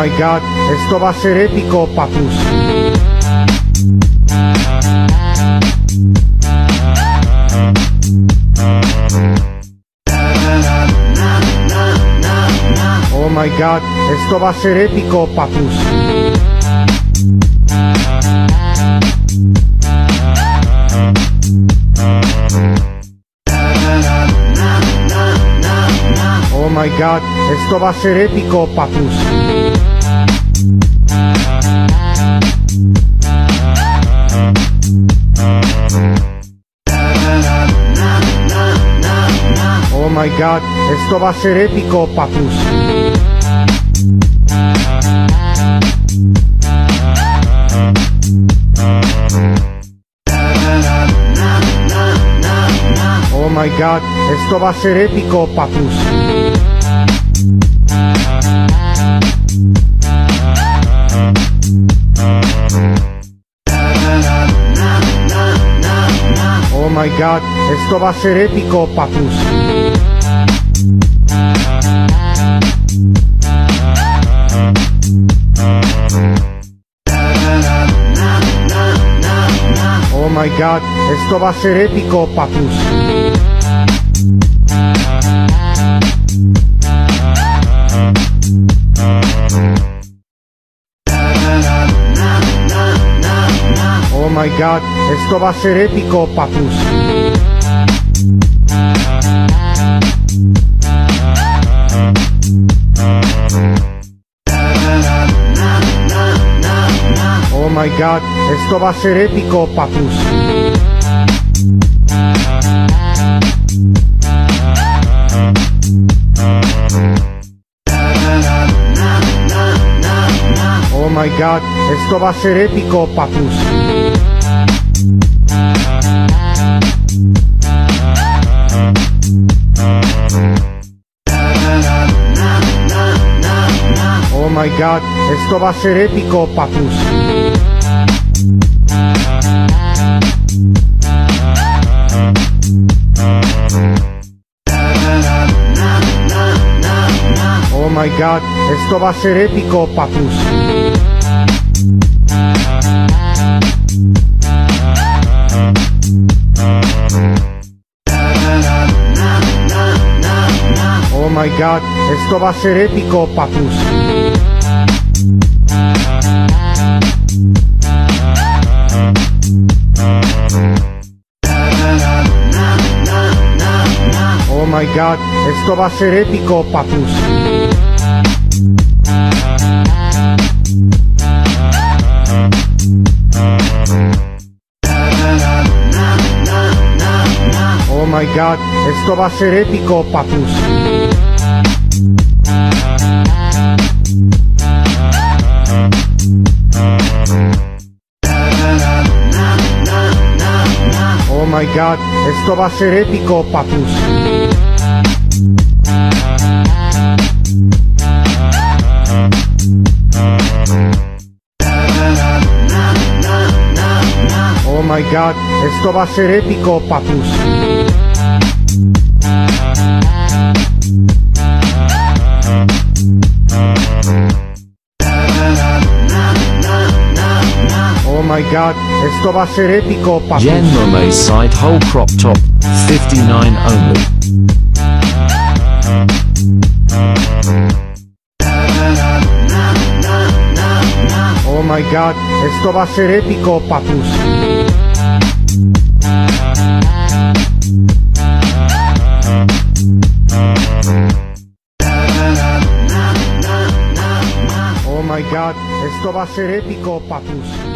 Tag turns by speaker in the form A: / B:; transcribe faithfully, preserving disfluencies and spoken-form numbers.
A: my god, esto va a ser épico, papus. Oh my god, esto va a ser épico, papus. Oh my god, esto va a ser épico, papus. Oh my god, esto va a ser épico, papus. Oh my god, esto va a ser épico, papus. Oh my god, esto va a ser épico, papus. Oh my god, esto va a ser épico, papus. Oh my god, esto va a ser épico, papus. Oh my god, esto va a ser épico, papus. Oh my god, esto va a ser épico, papus. Oh my god, esto va a ser épico, papus. Oh my god, esto va a ser épico, papus. Oh my god, esto va a ser épico, papus. Oh my god, esto va a ser épico, papus. Oh my god, esto va a ser épico, papus. Oh my god, esto va a ser épico, papus. Oh my god, esto va a ser épico, papus. Oh my god, esto va a ser épico, papus.
B: Jen Momoe side hole crop top, fifty-nine only.
A: Oh my god, esto va a ser épico, papus. Oh my god, esto va a ser épico, papus.